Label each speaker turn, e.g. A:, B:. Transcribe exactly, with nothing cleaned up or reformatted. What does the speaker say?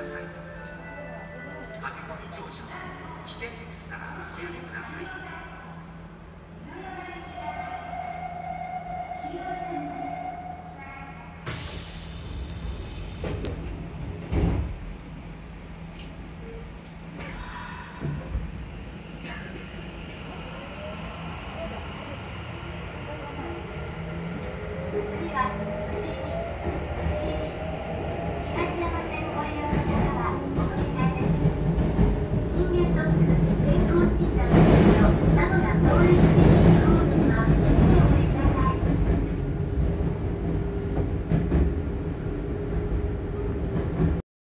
A: ださい。駆け込み乗車は危険ですからおやめください。
B: 次は